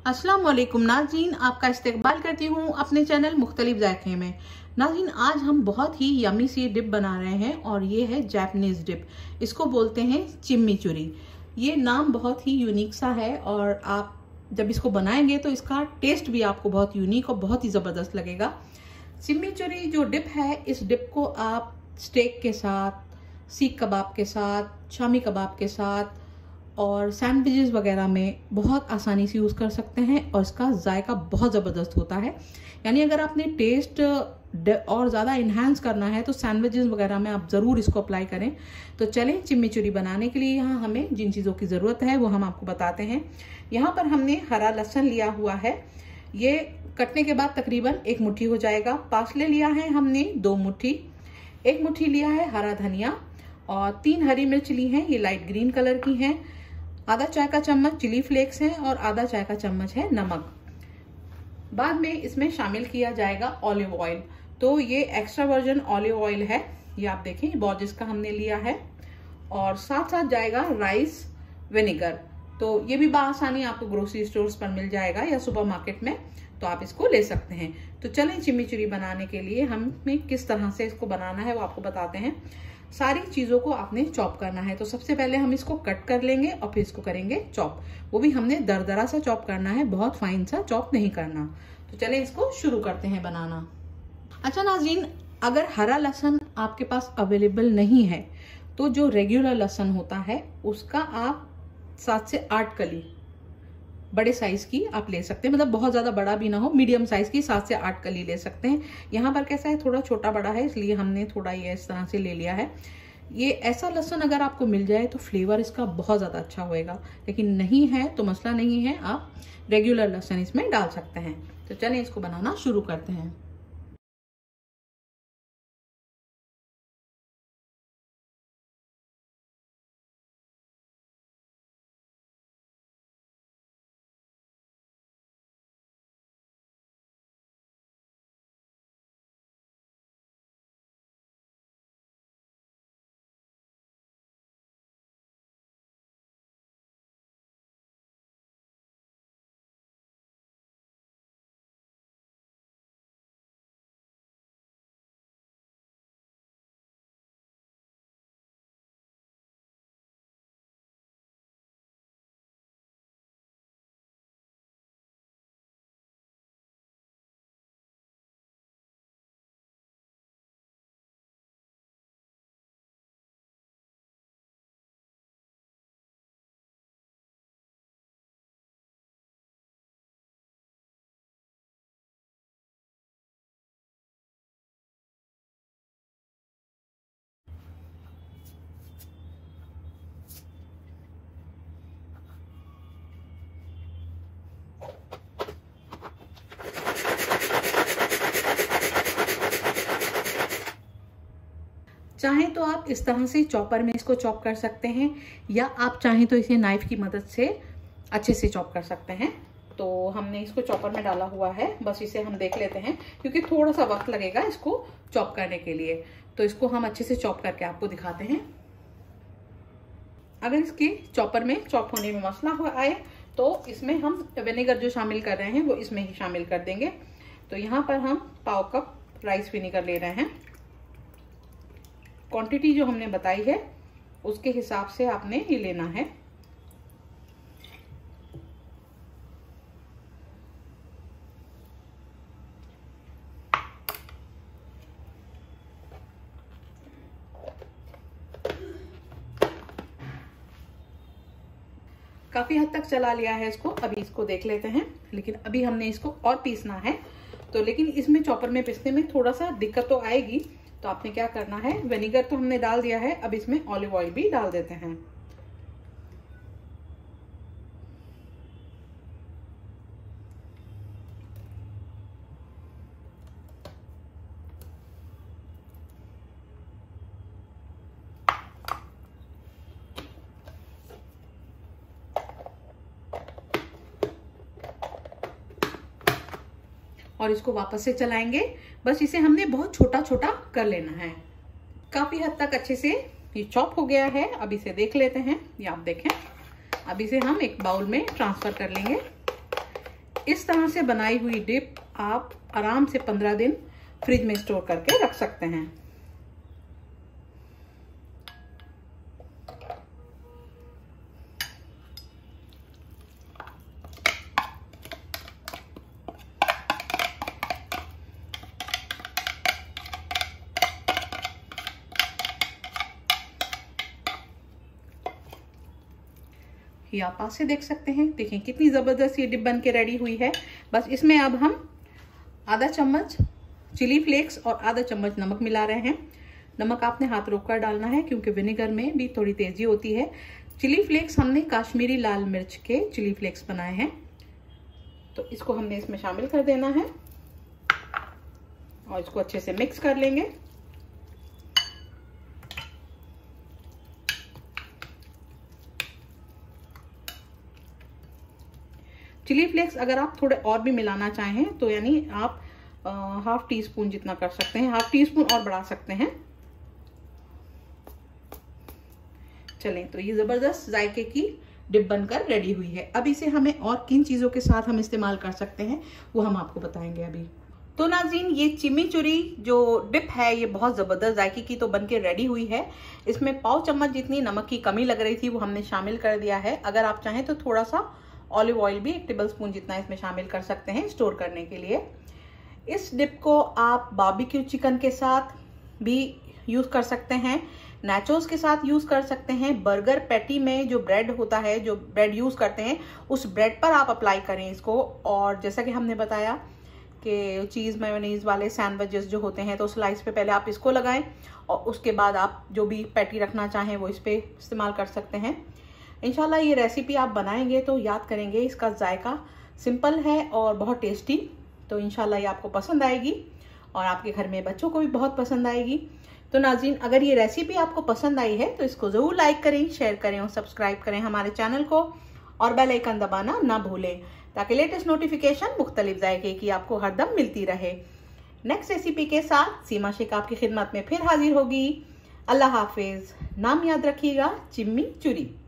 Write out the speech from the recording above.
अस्सलाम वालेकुम नाज़रीन, आपका इस्तकबाल करती हूँ अपने चैनल मुख्तलिफ जायके में। नाज़रीन, आज हम बहुत ही यमी सी डिप बना रहे हैं और ये है जापानीज़ डिप। इसको बोलते हैं चिम्मीचुरी। ये नाम बहुत ही यूनिक सा है और आप जब इसको बनाएंगे तो इसका टेस्ट भी आपको बहुत यूनिक और बहुत ही ज़बरदस्त लगेगा। चिम्मीचुरी जो डिप है, इस डिप को आप स्टेक के साथ, सीख कबाब के साथ, शामी कबाब के साथ और सैंडविचेस वगैरह में बहुत आसानी से यूज़ कर सकते हैं और इसका जायका बहुत ज़बरदस्त होता है। यानी अगर आपने टेस्ट और ज़्यादा इन्हांस करना है तो सैंडविचेस वगैरह में आप ज़रूर इसको अप्लाई करें। तो चलें, चिम्मीचुरी बनाने के लिए यहाँ हमें जिन चीज़ों की ज़रूरत है वो हम आपको बताते हैं। यहाँ पर हमने हरा लहसुन लिया हुआ है, ये कटने के बाद तकरीबन 1 मुट्ठी हो जाएगा। पासले लिया है हमने 2 मुट्ठी, 1 मुट्ठी लिया है हरा धनिया और 3 हरी मिर्च ली हैं, ये लाइट ग्रीन कलर की हैं। आधा चाय का चम्मच चिली फ्लेक्स है और आधा चाय का चम्मच है नमक। बाद में इसमें शामिल किया जाएगा ऑलिव ऑयल। तो ये एक्स्ट्रा वर्जन ऑलिव ऑयल है, ये आप देखें बॉर्जिस का हमने लिया है। और साथ साथ जाएगा राइस विनेगर। तो ये भी बआसानी आपको ग्रोसरी स्टोर्स पर मिल जाएगा या सुपरमार्केट में, तो आप इसको ले सकते हैं। तो चलें, चिम्मीचुरी बनाने के लिए हमें किस तरह से इसको बनाना है वो आपको बताते हैं। सारी चीज़ों को आपने चॉप करना है। तो सबसे पहले हम इसको कट कर लेंगे और फिर इसको करेंगे चॉप। वो भी हमने दरदरा सा चॉप करना है, बहुत फाइन सा चॉप नहीं करना। तो चलें, इसको शुरू करते हैं बनाना। अच्छा नाज़रीन, अगर हरा लहसुन आपके पास अवेलेबल नहीं है तो जो रेगुलर लहसुन होता है उसका आप 7 से 8 कली बड़े साइज की आप ले सकते हैं। मतलब बहुत ज्यादा बड़ा भी ना हो, मीडियम साइज की 7 से 8 कली ले सकते हैं। यहाँ पर कैसा है, थोड़ा छोटा बड़ा है, इसलिए हमने थोड़ा ये इस तरह से ले लिया है। ये ऐसा लहसुन अगर आपको मिल जाए तो फ्लेवर इसका बहुत ज्यादा अच्छा होएगा, लेकिन नहीं है तो मसला नहीं है, आप रेगुलर लहसुन इसमें डाल सकते हैं। तो चलिए इसको बनाना शुरू करते हैं। चाहें तो आप इस तरह से चॉपर में इसको चॉप कर सकते हैं, या आप चाहें तो इसे नाइफ की मदद से अच्छे से चॉप कर सकते हैं। तो हमने इसको चॉपर में डाला हुआ है, बस इसे हम देख लेते हैं क्योंकि थोड़ा सा वक्त लगेगा इसको चॉप करने के लिए। तो इसको हम अच्छे से चॉप करके आपको दिखाते हैं। अगर इसके चॉपर में चॉप होने में मसला हो आए तो इसमें हम विनेगर जो शामिल कर रहे हैं वो इसमें ही शामिल कर देंगे। तो यहाँ पर हम पाव कप राइस विनेगर ले रहे हैं। क्वांटिटी जो हमने बताई है उसके हिसाब से आपने ये लेना है। काफी हद तक चला लिया है इसको, अभी इसको देख लेते हैं। लेकिन अभी हमने इसको और पीसना है, तो लेकिन इसमें चॉपर में पीसने में थोड़ा सा दिक्कत तो आएगी। तो आपने क्या करना है, विनेगर तो हमने डाल दिया है, अब इसमें ऑलिव ऑयल भी डाल देते हैं। और इसको वापस से चलाएंगे। बस इसे हमने बहुत छोटा छोटा कर लेना है। काफी हद तक अच्छे से ये चॉप हो गया है। अब इसे देख लेते हैं, ये आप देखें। अब इसे हम एक बाउल में ट्रांसफर कर लेंगे। इस तरह से बनाई हुई डिप आप आराम से 15 दिन फ्रिज में स्टोर करके रख सकते हैं। ये आप पास से देख सकते हैं, देखें कितनी जबरदस्त ये डिप बन के रेडी हुई है। बस इसमें अब हम आधा चम्मच चिली फ्लेक्स और आधा चम्मच नमक मिला रहे हैं। नमक आपने हाथ रोककर डालना है क्योंकि विनेगर में भी थोड़ी तेजी होती है। चिली फ्लेक्स हमने काश्मीरी लाल मिर्च के चिली फ्लेक्स बनाए हैं, तो इसको हमने इसमें शामिल कर देना है और इसको अच्छे से मिक्स कर लेंगे। चिली फ्लेक्स अगर आप थोड़े और भी मिलाना चाहें तो यानी आप हाफ टी स्पून जितना कर सकते हैं, हाफ टी स्पून और बढ़ा सकते हैं। चलें, तो ये जबरदस्त जायके की डिप बनकर रेडी हुई है। अब इसे हमें और किन चीजों के साथ हम इस्तेमाल कर सकते हैं वो हम आपको बताएंगे अभी। तो नाज़रीन, ये चिम्मीचुरी जो डिप है ये बहुत ज़बरदस्त जायके की तो बनके रेडी हुई है। इसमें पाव चम्मच जितनी नमक की कमी लग रही थी वो हमने शामिल कर दिया है। अगर आप चाहें तो थोड़ा सा ऑलिव ऑयल भी 1 टेबल स्पून जितना इसमें शामिल कर सकते हैं स्टोर करने के लिए। इस डिप को आप बारबेक्यू चिकन के साथ भी यूज़ कर सकते हैं, नाचोस के साथ यूज़ कर सकते हैं। बर्गर पैटी में जो ब्रेड होता है, जो ब्रेड यूज़ करते हैं, उस ब्रेड पर आप अप्लाई करें इसको। और जैसा कि हमने बताया कि चीज़ मेयोनीज वाले सैंडविचेस जो होते हैं तो स्लाइस पे पहले आप इसको लगाएं और उसके बाद आप जो भी पैटी रखना चाहें वो इस पर इस्तेमाल कर सकते हैं। इंशाल्लाह ये रेसिपी आप बनाएंगे तो याद करेंगे, इसका जायका सिंपल है और बहुत टेस्टी। तो इंशाल्लाह ये आपको पसंद आएगी और आपके घर में बच्चों को भी बहुत पसंद आएगी। तो नाज़रीन, अगर ये रेसिपी आपको पसंद आई है तो इसको ज़रूर लाइक करें, शेयर करें और सब्सक्राइब करें हमारे चैनल को और बेल आइकन दबाना ना भूलें ताकि लेटेस्ट नोटिफिकेशन मुख्तलिफ जायके की आपको हरदम मिलती रहे। नेक्स्ट रेसिपी के साथ सीमा शेख आपकी खिदमत में फिर हाजिर होगी। अल्लाह हाफिज। नाम याद रखिएगा, चिम्मीचुरी।